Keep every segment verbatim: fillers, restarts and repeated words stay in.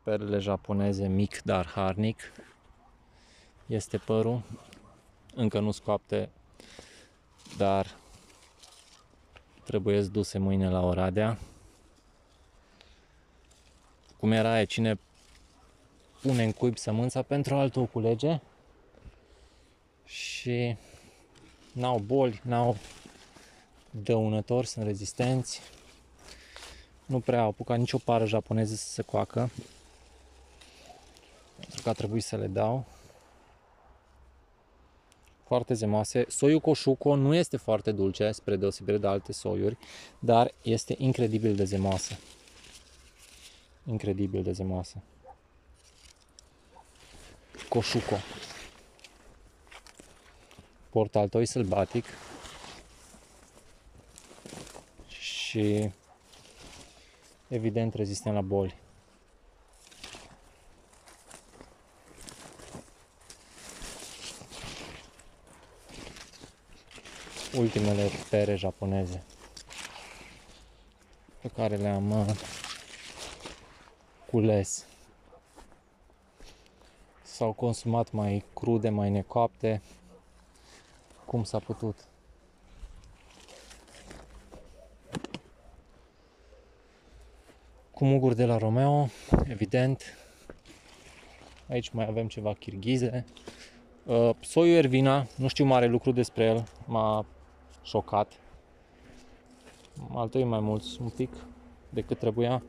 Perele japoneze, mic dar harnic. Este părul. Încă nu scoapte, dar trebuie duse mâine la Oradea. Cum era aia, cine pune în cuib sămânța, pentru altul o culege. Și n-au boli, n-au dăunători, sunt rezistenți. Nu prea au apucat nicio pară japoneză să se coacă, pentru că a trebuit să le dau. Foarte zemoase. Soiul Koshuko nu este foarte dulce, spre deosebire de alte soiuri, dar este incredibil de zemoasă. Incredibil de zemoasă. Koshuko. Portaltoi sălbatic. Și evident rezistent la boli. Ultimele pere japoneze pe care le-am uh, cules. S-au consumat mai crude, mai necoapte, cum s-a putut. Cu muguri de la Romeo, evident. Aici mai avem ceva kirghize. Uh, soiul Ervina, nu știu mare lucru despre el, m-a șocat. Altul e mai mulți un pic decât trebuia,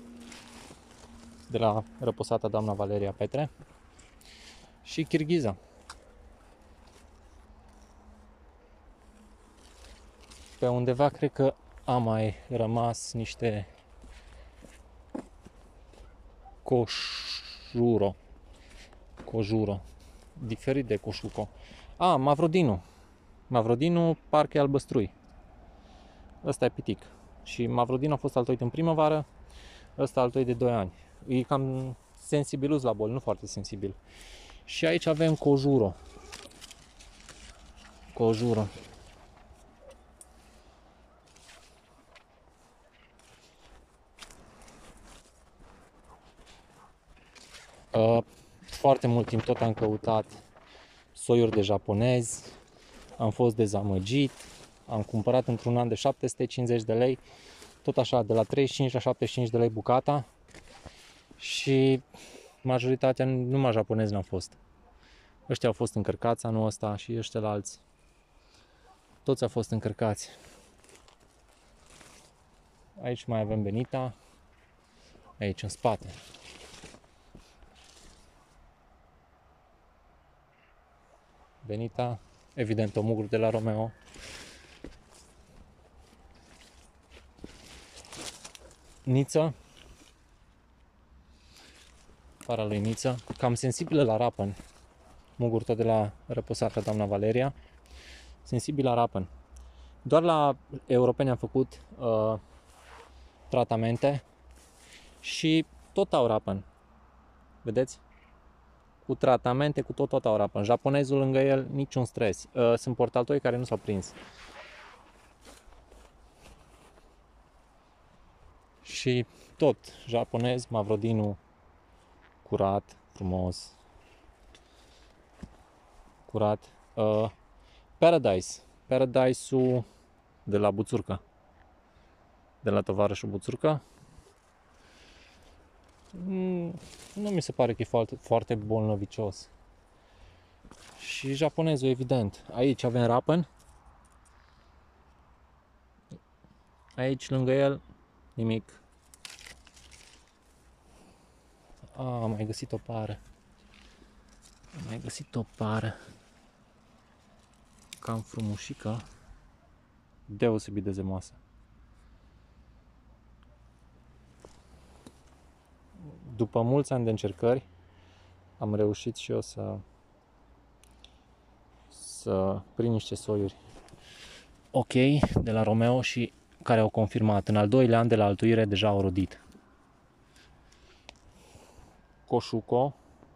de la răposata doamna Valeria Petre. Și kirghiza. Pe undeva cred că a mai rămas niște Kojuro. Kojuro. Diferit de Koshuko. A, Mavrodinu. Mavrodinu parcă e albăstrui. Ăsta e pitic. Și Mavrodinu a fost altoit în primăvară, ăsta altoit de doi ani. E cam sensibilus la boli, nu foarte sensibil. Și aici avem Kojuro. Kojuro. Uh, foarte mult timp tot am căutat soiuri de japonezi, am fost dezamăgit, am cumpărat într-un an de șapte sute cincizeci de lei, tot așa, de la treizeci și cinci la șaptezeci și cinci de lei bucata, și majoritatea numai japonezi n-au fost. Ăștia au fost încărcați anul ăsta și ăștia la alți. Toți au fost încărcați. Aici mai avem Benita, aici în spate. Benita, evident o mugru de la Romeo. Niță, para lui Niță, cam sensibilă la rapăn. Mugur tot de la răposata doamna Valeria, sensibil la rapăn. Doar la europeni am făcut uh, tratamente și tot au rapăn. Vedeți? Cu tratamente, cu tot, tot au rapăn. Japonezul lângă el, niciun stres. Uh, sunt portaltoi care nu s-au prins. Și tot, japonez, Mavrodinu, curat, frumos. Curat. Uh, Paradise. Paradise-ul de la Buțurcă. De la tovarășul Buțurcă. Mm, nu mi se pare că e foarte, foarte bolnăvicios. Și japonezul, evident. Aici avem rapăn. Aici, lângă el, nimic. A, am mai găsit o pară. Am mai găsit o pară. Cam frumușică. Deosebit de zemoasă. După mulți ani de încercări, am reușit și eu să să prind niște soiuri ok de la Romeo și care au confirmat. În al doilea an de la altuire deja au rodit. Koshuko,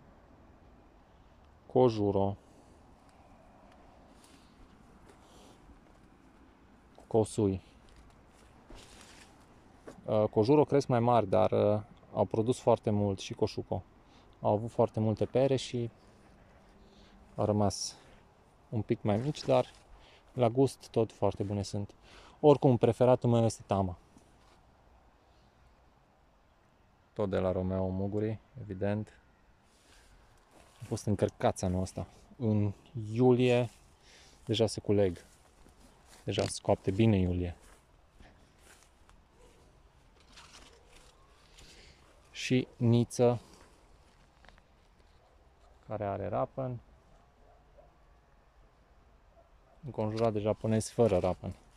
Kojuro, Kosui. Kojuro cresc mai mari, dar au produs foarte mult și Coșuco. Au avut foarte multe pere și au rămas un pic mai mici, dar la gust tot foarte bune sunt. Oricum, preferatul meu este Tama. Tot de la Romeo Muguri, evident. A fost încărcați anul ăsta. În iulie deja se culeg. Deja se coapte bine în iulie. Și Niță, care are rapăn, înconjurat de japonezi fără rapăn.